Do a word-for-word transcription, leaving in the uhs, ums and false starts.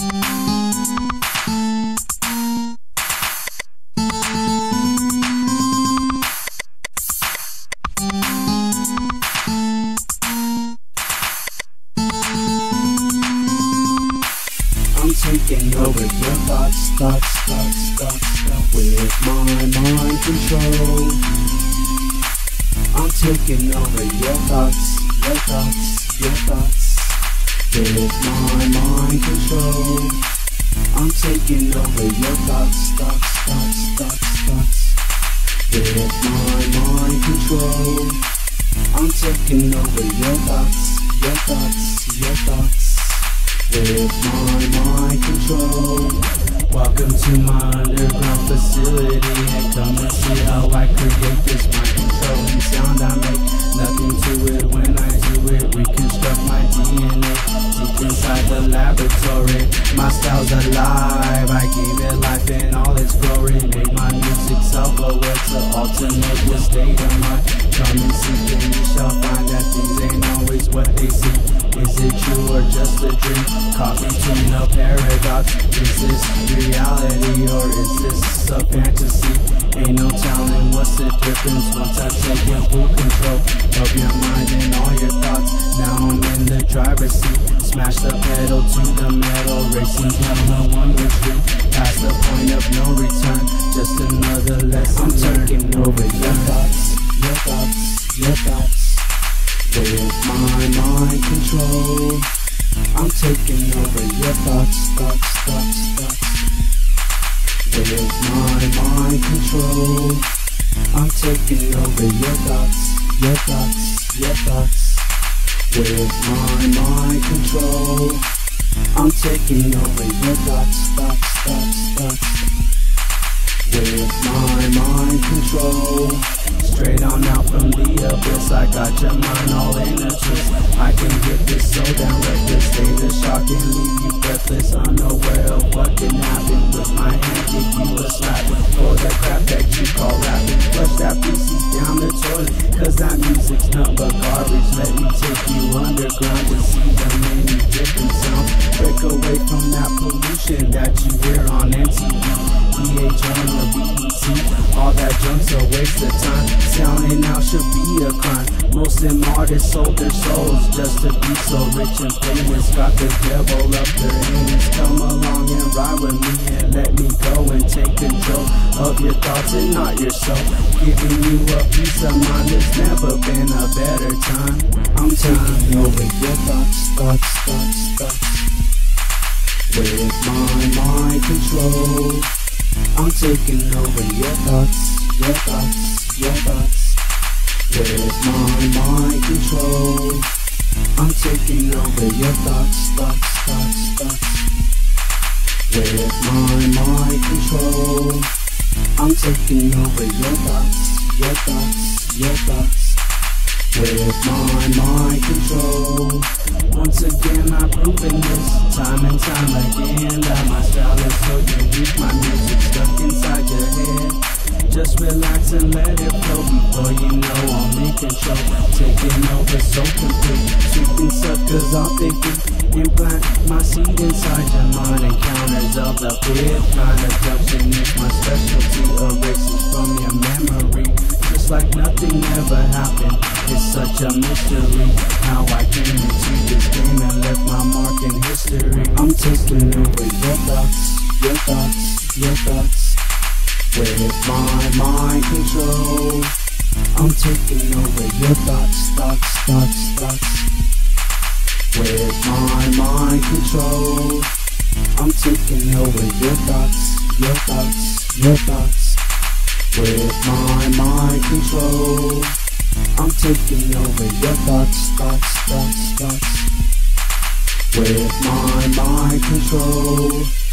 I'm taking over your thoughts, thoughts, thoughts, thoughts, thoughts with my mind control. I'm taking over your thoughts, your thoughts, your thoughts with my mind control. I'm taking over your thoughts, thoughts, thoughts, thoughts, thoughts with my mind control. I'm taking over your thoughts, your thoughts, your thoughts with my mind control. Welcome to my underground facility, and come and see how I create this mind controlling sound I make. Nothing to it when I do it, reconstruct my D N A deep inside the laboratory. My style's alive, I gave it life in all its glory. Make my music self-aware to alternate the state of mind. Come and see and you shall find that things ain't always what they seem. Is it true or just a dream? Caught between a paradox. Is this reality or is this a fantasy? Ain't no telling what's the difference once I've taken full control of your mind and all your thoughts. Now I'm in the driver's seat. Smash the pedal to the metal, racing down the one retreat. Past the point of no return, just another lesson I'm learned. Taking over your thoughts, your thoughts, your thoughts with my mind control. I'm taking over your thoughts, thoughts, thoughts, thoughts with my mind control. I'm taking over your thoughts, your thoughts, your thoughts with my mind control. I'm taking over your thoughts, thoughts, thoughts, thoughts with my mind control. Straight on out from the abyss, I got your mind all in a twist. I can get this so down reckless, state of shock and leave you breathless, unaware of what can happen. With my hand give you a slap for the crap that you call rapping. Flush that feces down the toilet, cause that music's nothing but garbage. Let me take you underground to see the many different sounds. Break away from that pollution that you hear on M T V, V H one or B E T. All that junk's a waste of time. Sounding out should be a crime. Most them artists sold their souls just to be so rich and famous. Got the devil up their anus. Come along and ride with me and let me go and take control of your thoughts and not your soul. Giving you a peace of mind, there's never been a better time. I'm taking over your thoughts, thoughts, thoughts, thoughts with my mind control. I'm taking over your thoughts, your thoughts, your thoughts with my mind control. I'm taking over your thoughts, thoughts, thoughts, thoughts with my mind control. I'm taking over your thoughts, your thoughts, your thoughts with my mind control. Once again I've proven this, time and time again, that my style is so unique. My music stuck inside your head. Just relax and let it flow. Before you know I'm in control, taking over so complete. Sweeping suckers off their feet. Implant my seed inside your mind. Encounters of the fifth kind. Adoption is my specialty. Erases from your memory, just like nothing ever happened. It's such a mystery how I came into this game and left my mark in history. I'm taking over your thoughts, your thoughts, your thoughts with my mind control. I'm taking over your thoughts, thoughts, thoughts, thoughts with my mind control. I'm taking over your thoughts, your thoughts, your thoughts with my mind control. I'm taking over your thoughts, thoughts, thoughts, thoughts with my mind control.